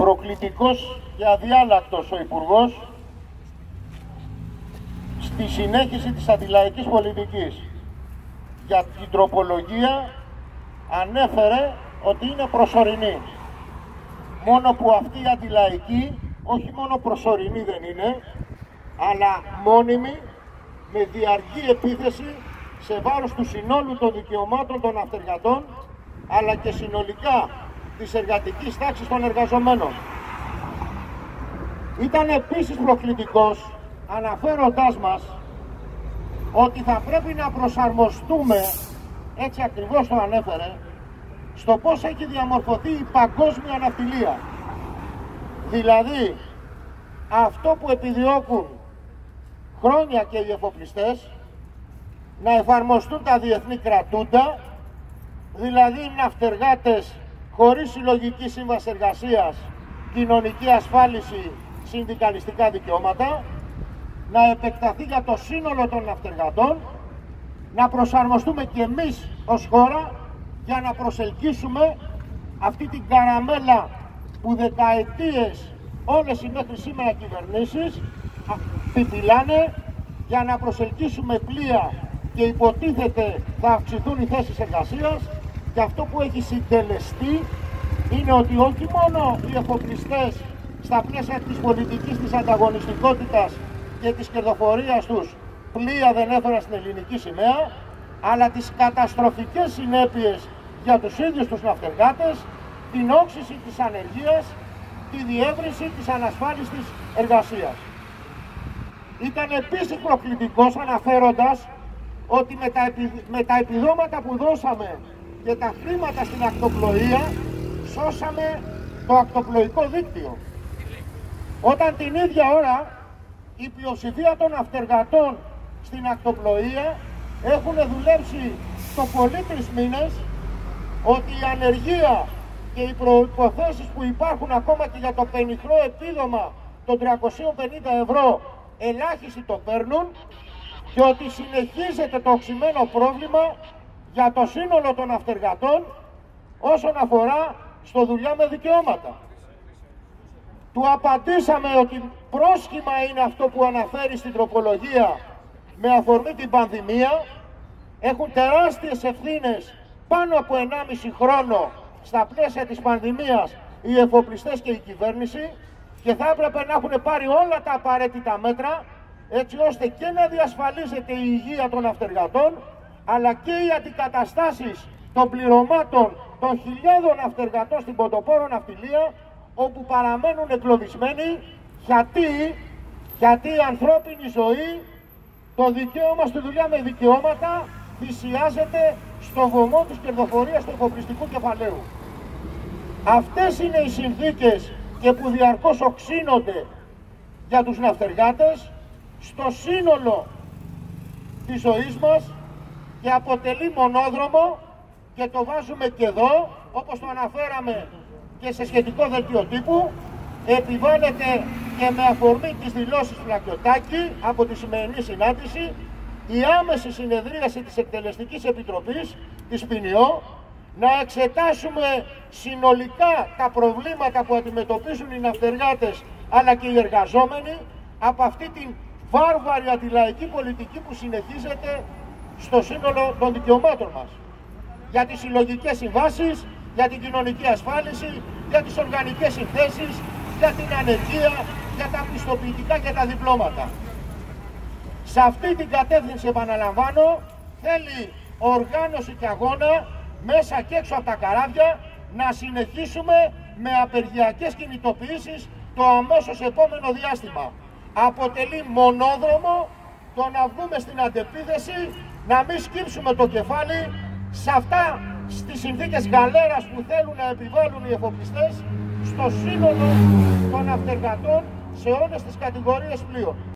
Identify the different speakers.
Speaker 1: προκλητικός και αδιάλακτος ο Υπουργός στη συνέχιση της αντιλαϊκής πολιτικής. Για την τροπολογία ανέφερε ότι είναι προσωρινή. Μόνο που αυτή η αντιλαϊκή όχι μόνο προσωρινή δεν είναι, αλλά μόνιμη, με διαρκή επίθεση σε βάρος του συνόλου των δικαιωμάτων των ναυτεργατών, αλλά και συνολικά της εργατικής τάξης των εργαζομένων. Ήταν επίσης προκλητικός, αναφέροντάς μας ότι θα πρέπει να προσαρμοστούμε, έτσι ακριβώς το ανέφερε, στο πώς έχει διαμορφωθεί η παγκόσμια ναυτιλία. Δηλαδή, αυτό που επιδιώκουν χρόνια και οι εφοπλιστές, να εφαρμοστούν τα διεθνή κρατούντα, δηλαδή ναυτεργάτες χωρίς συλλογική σύμβαση εργασίας, κοινωνική ασφάλιση, συνδικαλιστικά δικαιώματα, να επεκταθεί για το σύνολο των ναυτεργατών, να προσαρμοστούμε και εμείς ως χώρα για να προσελκύσουμε αυτή την καραμέλα που δεκαετίες όλες οι μέχρι σήμερα κυβερνήσεις πιπιλάνε, για να προσελκύσουμε πλοία και υποτίθεται θα αυξηθούν οι θέσεις εργασίας. Και αυτό που έχει συντελεστεί είναι ότι όχι μόνο οι εφοπλιστές στα πλαίσια της πολιτικής της ανταγωνιστικότητας και της κερδοφορίας τους πλοία δεν έφεραν στην ελληνική σημαία, αλλά τις καταστροφικές συνέπειες για τους ίδιους τους ναυτεργάτες, την όξυση της ανεργίας, τη διεύρυνση της ανασφάλιστης εργασίας. Ήταν επίσης προκλητικός αναφέροντας ότι με τα επιδόματα που δώσαμε και τα χρήματα στην ακτοπλοεία σώσαμε το ακτοπλοϊκό δίκτυο. Όταν την ίδια ώρα η πλειοψηφία των ναυτεργατών στην ακτοπλοεία έχουν δουλέψει το πολύ 3 μήνες, ότι η ανεργία και οι προϋποθέσεις που υπάρχουν ακόμα και για το πενιχρό επίδομα των 350 ευρώ ελάχιστοι το παίρνουν, και ότι συνεχίζεται το οξυμένο πρόβλημα για το σύνολο των ναυτεργατών όσον αφορά στο δουλειά με δικαιώματα. Του απαντήσαμε ότι πρόσχημα είναι αυτό που αναφέρει στην τροπολογία με αφορμή την πανδημία. Έχουν τεράστιες ευθύνες πάνω από 1,5 χρόνο στα πλαίσια της πανδημίας οι εφοπλιστές και η κυβέρνηση, και θα έπρεπε να έχουν πάρει όλα τα απαραίτητα μέτρα έτσι ώστε και να διασφαλίζεται η υγεία των ναυτεργατών, αλλά και οι αντικαταστάσεις των πληρωμάτων των χιλιάδων ναυτεργατών στην πρωτοπόρο ναυτιλία, όπου παραμένουν εγκλωβισμένοι γιατί η ανθρώπινη ζωή, το δικαίωμα στη δουλειά με δικαιώματα, θυσιάζεται στο βωμό της κερδοφορίας του εφοπλιστικού κεφαλαίου. Αυτές είναι οι συνθήκες και που διαρκώς οξύνονται για τους ναυτεργάτες στο σύνολο της ζωής μας, και αποτελεί μονόδρομο, και το βάζουμε και εδώ, όπως το αναφέραμε και σε σχετικό δελτίο τύπου. Επιβάλλεται και με αφορμή τις δηλώσεις Πλακιωτάκη από τη σημερινή συνάντηση η άμεση συνεδρίαση της Εκτελεστικής Επιτροπής της ΠΝΙΟ, να εξετάσουμε συνολικά τα προβλήματα που αντιμετωπίζουν οι ναυτεργάτες αλλά και οι εργαζόμενοι από αυτή την βάρβαρη αντιλαϊκή πολιτική που συνεχίζεται στο σύνολο των δικαιωμάτων μας. Για τις συλλογικές συμβάσεις, για την κοινωνική ασφάλιση, για τις οργανικές συνθέσεις, για την ανεργία, για τα πιστοποιητικά και τα διπλώματα. Σε αυτή την κατεύθυνση, επαναλαμβάνω, θέλει οργάνωση και αγώνα μέσα και έξω από τα καράβια, να συνεχίσουμε με απεργιακές κινητοποιήσεις το αμέσως επόμενο διάστημα. Αποτελεί μονόδρομο το να βγούμε στην αντεπίθεση, να μην σκύψουμε το κεφάλι σε αυτά, στις συνθήκες γαλέρας που θέλουν να επιβάλλουν οι εφοπλιστές στο σύνολο των ναυτεργατών σε όλες τις κατηγορίες πλοίων.